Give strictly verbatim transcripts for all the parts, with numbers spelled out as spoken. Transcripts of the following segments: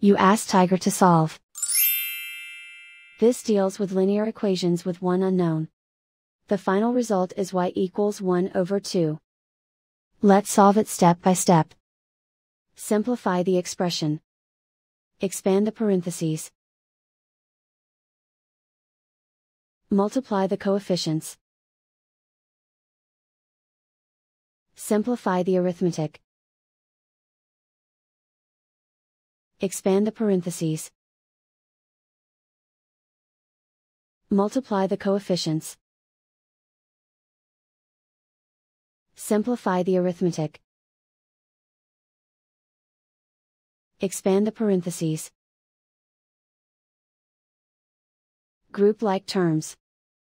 You ask Tiger to solve. This deals with linear equations with one unknown. The final result is y equals one over two. Let's solve it step by step. Simplify the expression. Expand the parentheses. Multiply the coefficients. Simplify the arithmetic. Expand the parentheses. Multiply the coefficients. Simplify the arithmetic. Expand the parentheses. Group like terms.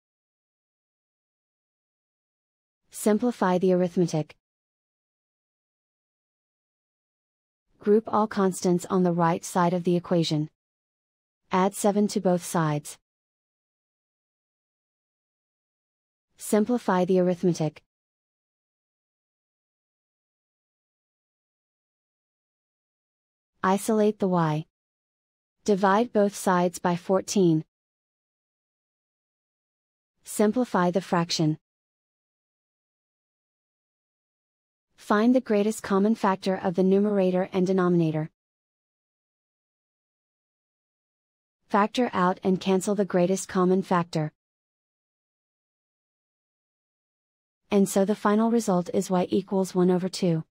Simplify the arithmetic. Group all constants on the right side of the equation. Add seven to both sides. Simplify the arithmetic. Isolate the y. Divide both sides by fourteen. Simplify the fraction. Find the greatest common factor of the numerator and denominator. Factor out and cancel the greatest common factor. And so the final result is y equals one over two.